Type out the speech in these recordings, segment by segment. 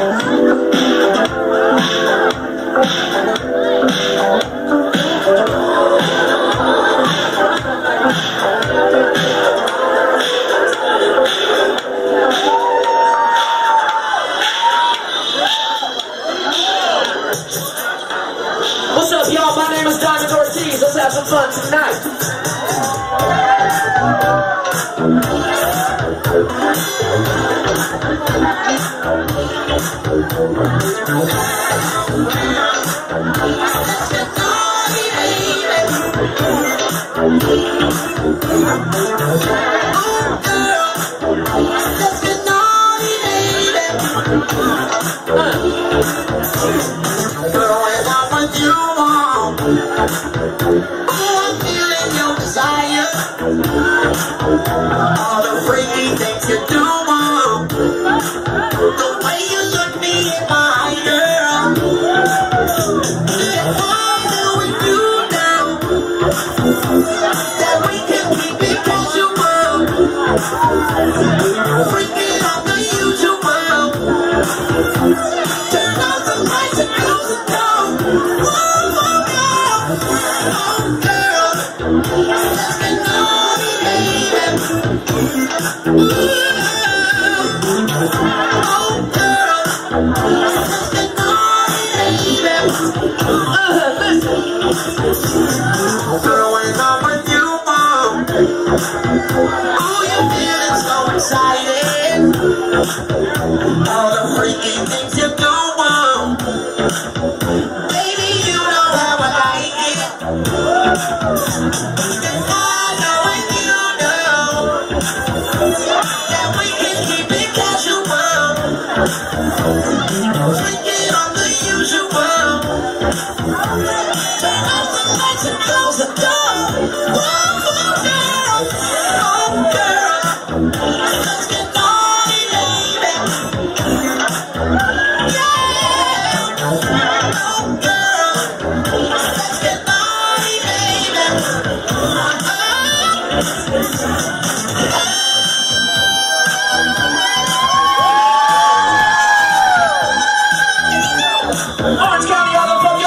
What's up, y'all? My name is Ortiz. Let's have some fun tonight. I'm feeling your desire. All the freaky things you do, Mom. The way you look me in my eye, girl. If I do with you now, that we can keep it casual. Freaking on the YouTube, Mom. Turn off the lights and close the door. Girl, when I'm with you, Mom, oh, you're feeling so excited. All the freaky things you do, Mom. Baby, you know how I like it. And I know and you know that we can keep it casual. Freaking on the usual. Turn off the lights and close the door. Oh, girl, let's get naughty, baby. Yeah, oh, girl, let's get naughty, baby. Orange County, all the fucking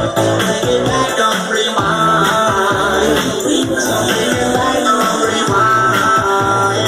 Bring it back on rewind. So bring it back on rewind.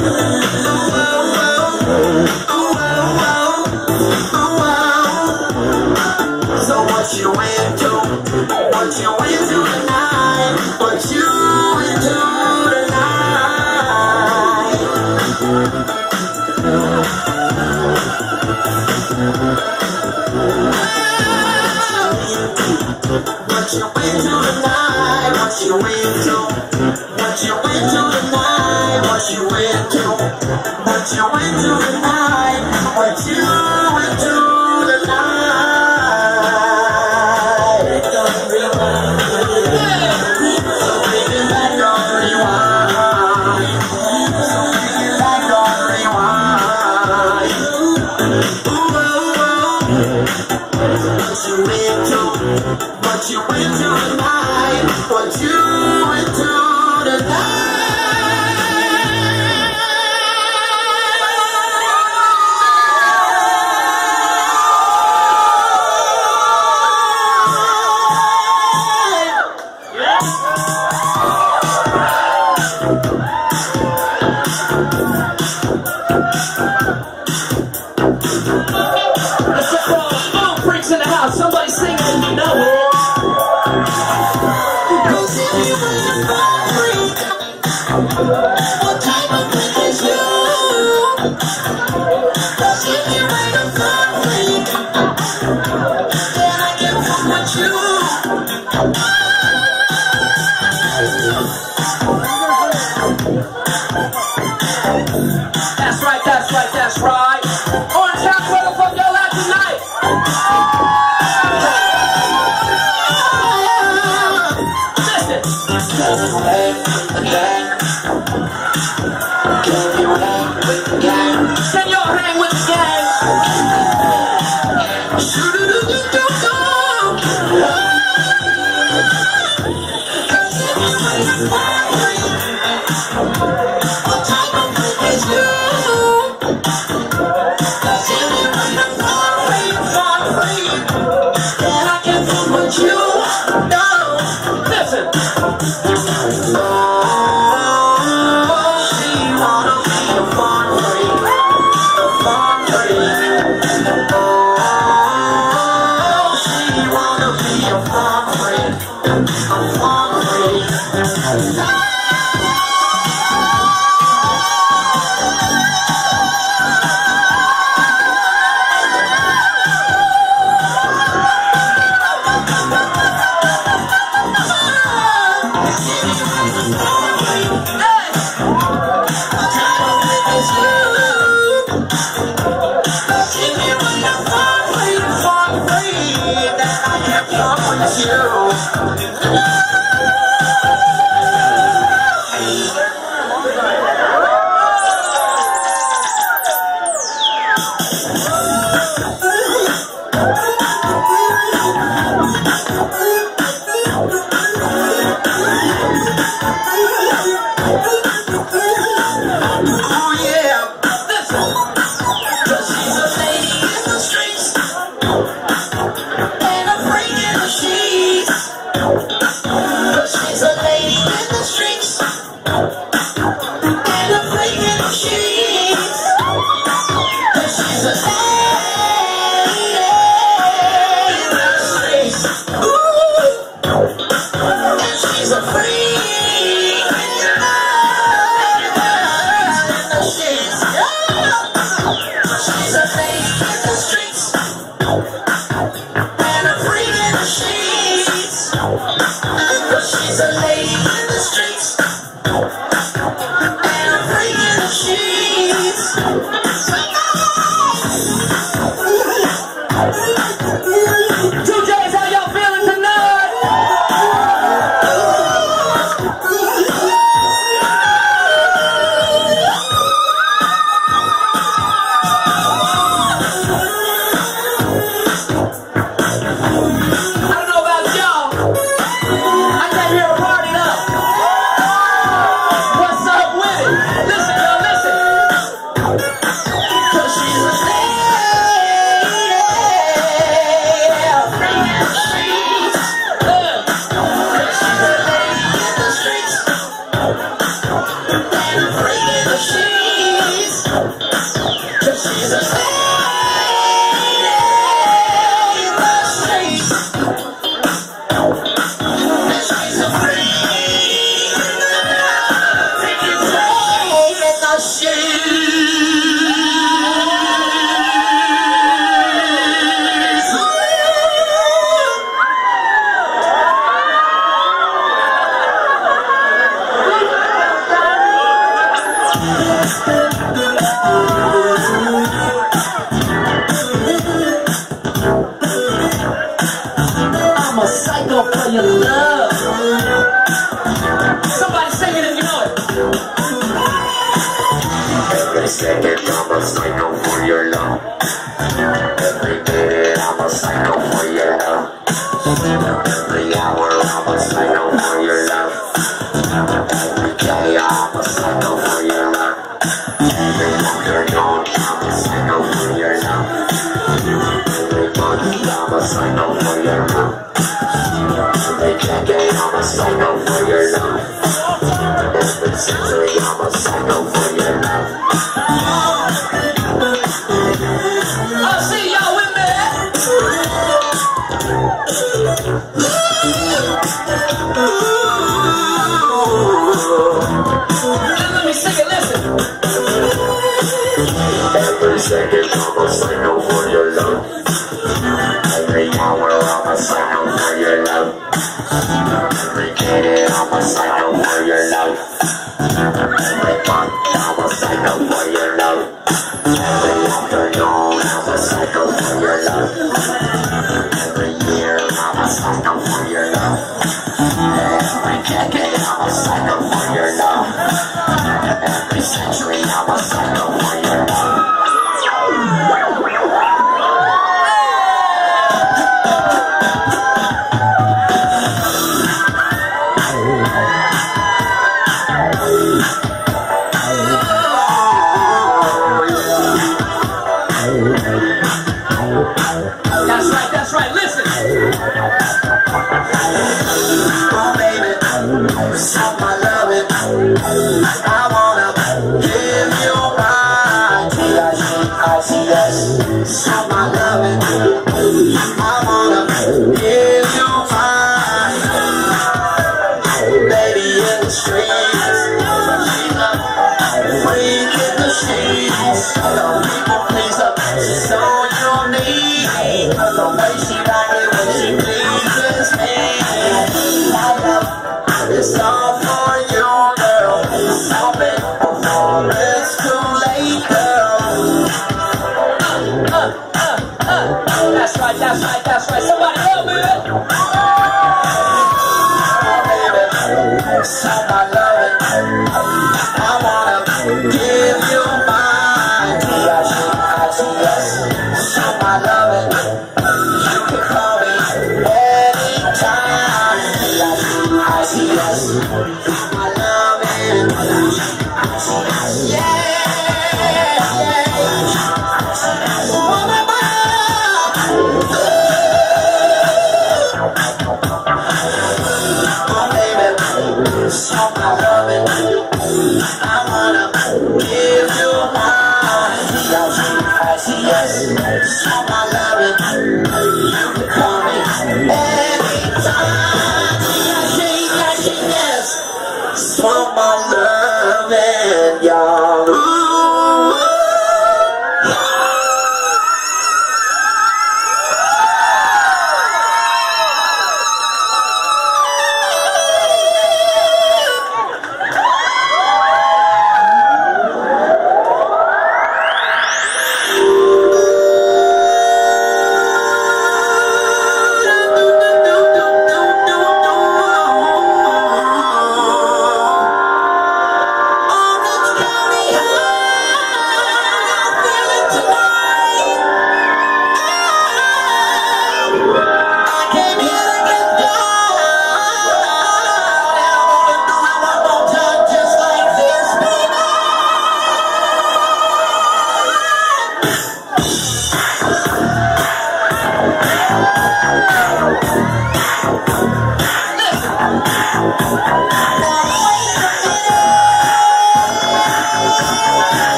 So what you into? What you into tonight? What you into tonight? What you into tonight? What you into? What you into tonight? What you into? What you into tonight? What you into tonight? It's gonna rewind. So bring it back on rewind. So bring it back on rewind. What you into? What you into tonight? What you into tonight? Let's go, phone freaks in the house. Somebody sing it, you know it. What type of freak is you? Cause if you ain't a fun freak, then I get fun with you. That's right, that's right, that's right. Orange House, where the fuck y'all at tonight? Listen. Can you hang with the gang? Can you hang with the gang? Can y'all hang with the gang? Shoo-doo-doo-doo-doo-doo. Cause if you ain't a fun freak, what type of freak is you? Cause if you ain't a fun freak, then I can fool with you. No. Listen. Oh, she wanna be a fun freak, a fun freak. Oh, she wanna be a fun freak, a fun freak. I don't know about y'all. I came here to party up. I'm a psycho for your love. Somebody sing it if you know it. Every second I'm a psycho for your love. Every minute I'm a psycho for your love. Every hour I'm a psycho for your love. Every day I'm a psycho for your love. Every afternoon I'm a psycho for your love. Every month I'm a psycho for your love. Every decade I'm a psycho for your love. Every century I'm a psycho for your love. I'll see y'all with me. And let me sing it, listen. Every second I'm a psycho for your love. Every hour I'm a psycho for your love. Every minute I'm a psycho for your love. Every month I'm a psycho for your love. Every afternoon I'm a psycho for your love. Every year I'm a psycho for your love. Every decade I'm a psycho for your love. Every century I'm a psycho for your love. That's right, listen. Oh baby, stop my loving. I wanna give you my T-I-C-I-C-S. Stop my loving. I wanna give you my baby in the streets. Freak in the streets. Don't people please up. She's so unique. The way she like it when she pleases me. My love is all for you, girl. Stop it before it's too late, girl. That's right. Somebody help me. Stop my loving. I wanna give you my T-I-C-I-C-S. Stop my loving. You can call me anytime. T-I-C-I-C-S. Stop my loving. Yeah. Oh baby, stop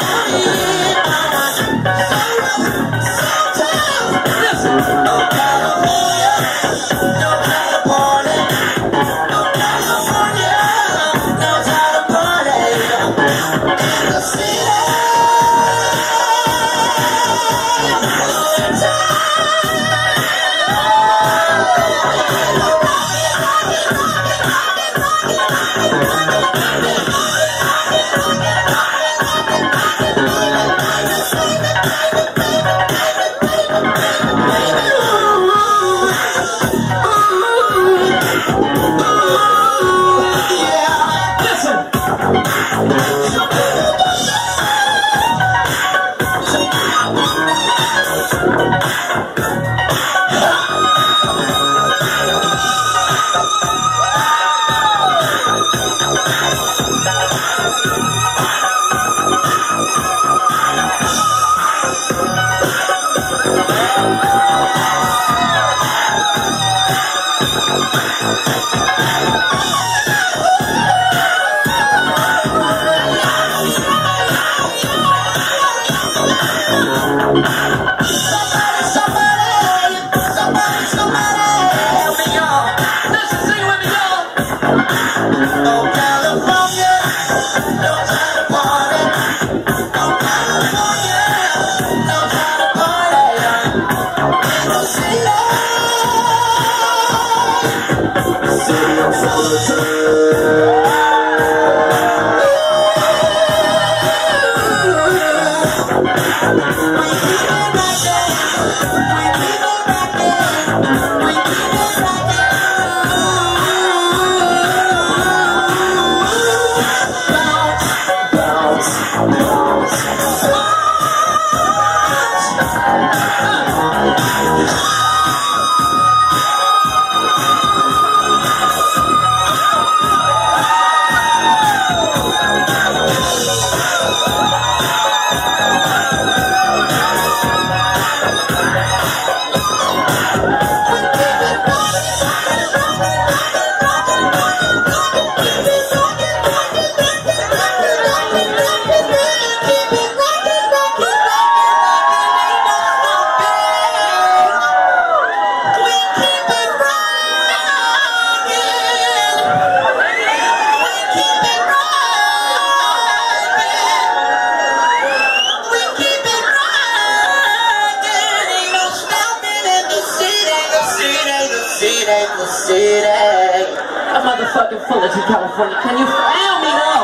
I'm motherfucking Fullerton, California. Can you feel me now?